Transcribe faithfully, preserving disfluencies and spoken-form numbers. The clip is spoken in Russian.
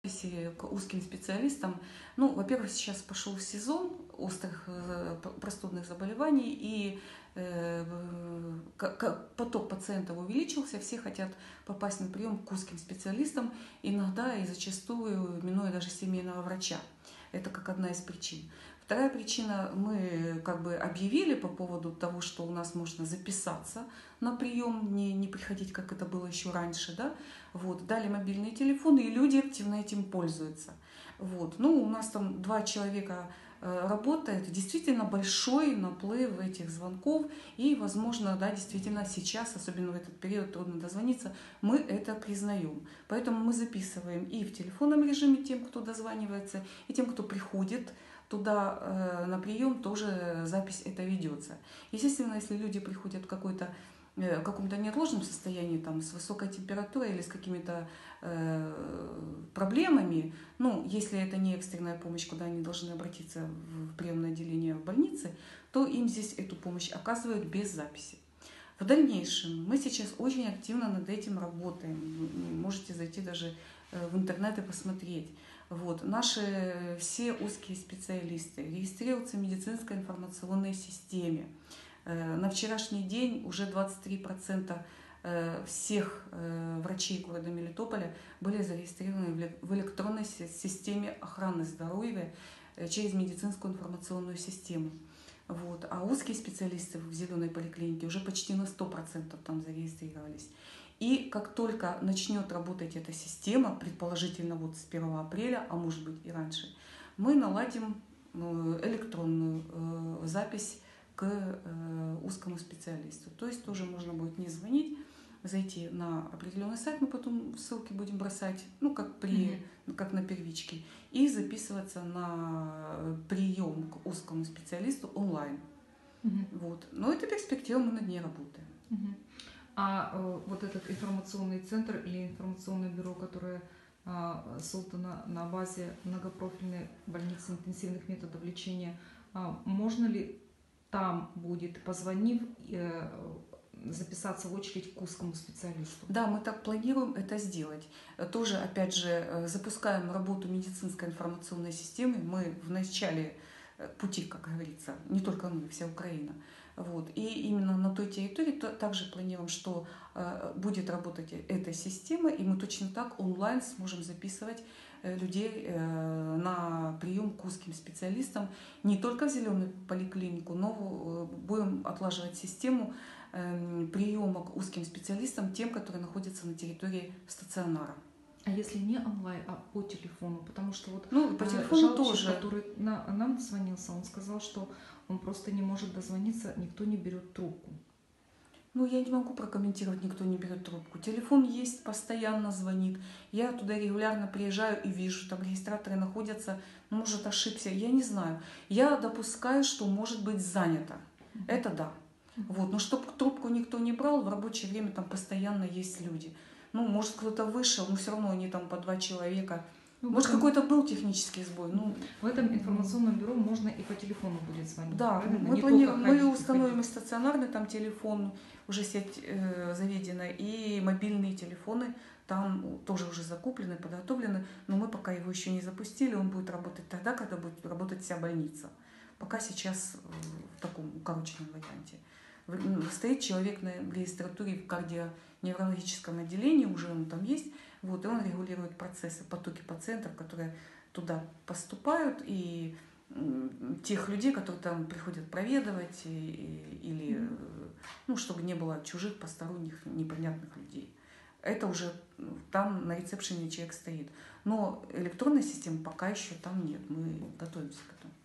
к узким специалистам. Ну, во-первых, сейчас пошел сезон острых простудных заболеваний, и поток пациентов увеличился, все хотят попасть на прием к узким специалистам, иногда и зачастую минуя даже семейного врача. Это как одна из причин. Вторая причина, мы как бы объявили по поводу того, что у нас можно записаться на прием, не, не приходить, как это было еще раньше, да, вот, дали мобильные телефоны, и люди активно этим пользуются. Вот. Ну, у нас там два человека работает, действительно большой наплыв этих звонков, и, возможно, да, действительно сейчас, особенно в этот период, трудно дозвониться, мы это признаем. Поэтому мы записываем и в телефонном режиме тем, кто дозванивается, и тем, кто приходит туда э, на прием, тоже запись это ведется. Естественно, если люди приходят в какой-то в каком-то неотложном состоянии, там, с высокой температурой или с какими-то э, проблемами, ну, если это не экстренная помощь, куда они должны обратиться в приемное отделение в больнице, то им здесь эту помощь оказывают без записи. В дальнейшем мы сейчас очень активно над этим работаем. Вы можете зайти даже в интернет и посмотреть. Вот. Наши все узкие специалисты регистрируются в медицинской информационной системе. На вчерашний день уже двадцать три процента всех врачей города Мелитополя были зарегистрированы в электронной системе охраны здоровья через медицинскую информационную систему. Вот. А узкие специалисты в зеленой поликлинике уже почти на сто процентов там зарегистрировались. И как только начнет работать эта система, предположительно вот с первого апреля, а может быть и раньше, мы наладим электронную запись к узкому специалисту. То есть тоже можно будет не звонить, зайти на определенный сайт, мы потом ссылки будем бросать, ну как, при, mm-hmm. как на первичке, и записываться на прием к узкому специалисту онлайн. Mm-hmm. Вот. Но это перспектива, мы над ней работаем. Mm-hmm. А э, вот этот информационный центр или информационное бюро, которое э, создано на базе многопрофильной больницы интенсивных методов лечения, э, можно ли там будет, позвонив, э, записаться в очередь к узкому специалисту? Да, мы так планируем это сделать. Тоже, опять же, запускаем работу медицинской информационной системы. Мы в начале пути, как говорится, не только мы, вся Украина. Вот. И именно на той территории также планируем, что будет работать эта система, и мы точно так онлайн сможем записывать людей на прием к узким специалистам не только в зеленую поликлинику, но будем отлаживать систему приема к узким специалистам, тем, которые находятся на территории стационара. А если не онлайн, а по телефону? Потому что вот ну, по телефону жалобщик, тоже. который на, нам звонился, он сказал, что он просто не может дозвониться, никто не берет трубку. Ну, я не могу прокомментировать, никто не берет трубку. Телефон есть, постоянно звонит. Я туда регулярно приезжаю и вижу, там регистраторы находятся, может, ошибся, я не знаю. Я допускаю, что может быть занято. Mm-hmm. Это да. Mm-hmm. Вот. Но чтобы трубку никто не брал, в рабочее время там постоянно есть люди. Ну, может, кто-то вышел, но все равно они там по два человека. Ну, может, этом... какой-то был технический сбой. Ну, в этом информационном бюро можно и по телефону будет звонить. Да, мы, плани... мы установим и стационарный там телефон, уже сеть э, заведена, и мобильные телефоны там тоже уже закуплены, подготовлены, но мы пока его еще не запустили, он будет работать тогда, когда будет работать вся больница. Пока сейчас в таком укороченном варианте. Стоит человек на регистратуре в кардионеврологическом отделении, уже он там есть, вот, и он регулирует процессы, потоки пациентов, которые туда поступают, и тех людей, которые там приходят проведывать, и, и, или, ну, чтобы не было чужих, посторонних, непонятных людей. Это уже там на ресепшене человек стоит. Но электронной системы пока еще там нет, мы готовимся к этому.